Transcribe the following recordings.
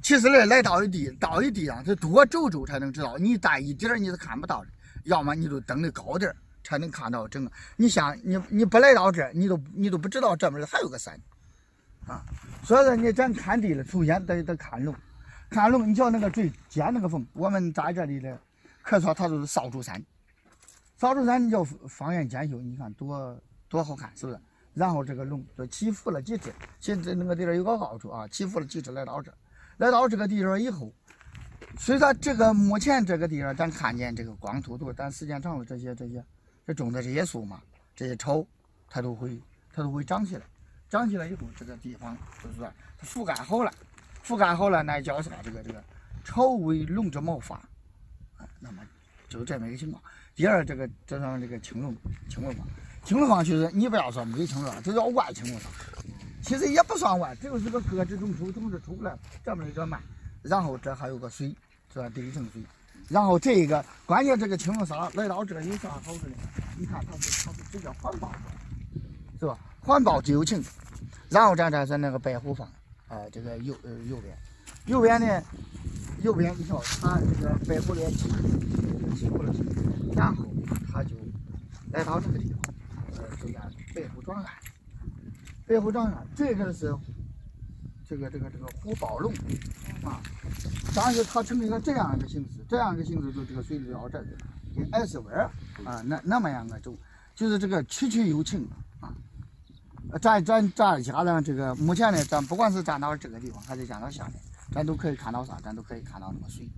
其实来到一地上，这多走走才能知道。你在一点儿你是看不到的，要么你就登的高点儿才能看到整个。你像你不来到这儿，你都不知道这边还有个山，啊。所以说你咱看地了，首先得看龙，看龙。你瞧那个最尖那个峰，我们在这里的，可说它就是扫帚山。扫帚山你叫方圆兼修，你看多好看，是不是？然后这个龙就起伏了几尺，现在那个地方有个凹处啊，起伏了几尺来到这儿。来到这个地方以后，虽然这个目前这个地方咱看见这个光秃秃，但时间长了这种的这些树嘛，这些草它都会长起来，长起来以后这个地方就是说它覆盖好了，那叫啥？这个草为龙之毛发，那么就这么一个情况。第二，这上这个青龙坊，其实你不要说没青龙坊，这叫外青龙坊。其实也不算歪，只有这个搁置种出，总是出不来，这么一个慢。然后这还有个水，是吧？第一层水。然后这个关键这个青龙沙来到这有啥好处呢？你看它是比较环保，是吧？环保自由情。然后咱再是那个白虎坊，这个右边呢，右边你瞧它这个白虎脸起伏了，然后它就来到这个地方，就叫白虎庄园。白虎庄园，这个是这个虎宝龙啊，但是它成了一个这样一个形式，就这个水流到这儿跟 S 纹啊，那么样的就是这个曲曲有情啊。咱家呢，这个目前呢，咱不管是站到这个地方还是站到下面，咱都可以看到啥？咱都可以看到那个水，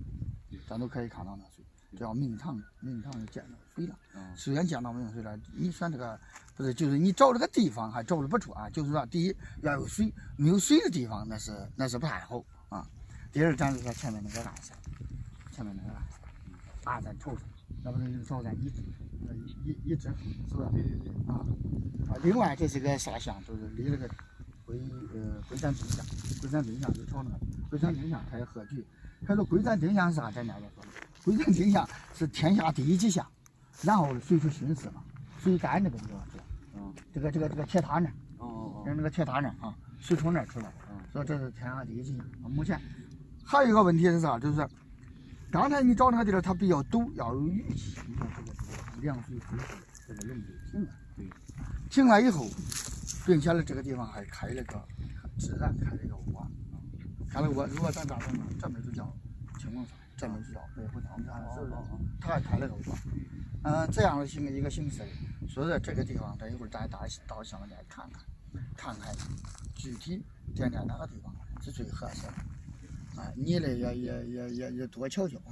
这叫明堂就见到水了。虽然见到没有水了，你选这个不是，就是你找这个地方还找的不错啊。就是说，第一要有水，没有水的地方那是不太好啊。第二，咱就说前面那个暗山，暗山朝山，那不能朝山一直是吧？啊。另外这是个啥乡？就是离那个龟山定向就朝那个龟山定向开河局。他说龟山定向是啥？咱家就说，龟山定向是天下第一吉祥，然后水出巡视嘛，水干那个地方是吧？这个铁塔那儿，那个铁塔那儿啊，水从那儿出来，所以这是天下第一吉祥。目前还有一个问题是啥？就是刚才你找那个地儿，它比较陡，要有雨气。你看这个凉水吹水，这个龙就停了。停了以后，并且呢，这个地方还开了个自然开了个窝，开了窝。如果咱这儿这门就叫青龙山，这门就叫白虎庄园，是不是？它还开了个窝。这样的一个形式，所以说这个地方，咱一会儿咱到下面来看看具体点哪个地方是最合适的。你呢也多瞧瞧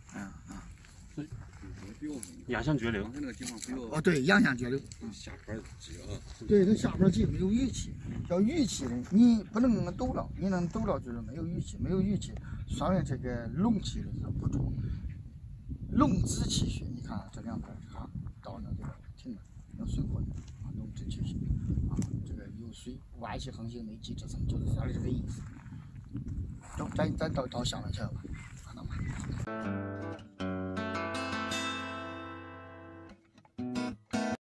压箱绝流， 那个地方不要对，压箱绝流。 下边急啊。 对，它下边急没有雨气，叫雨气呢，你不能抖了，你能抖了就是没有雨气，说明这个龙气的是不足，龙之气血。你看这两边到那个停了，那水库龙之气血这个有水，外气横行，内气支撑，就是它的这个意思。走，咱到下面去吧，看到吗？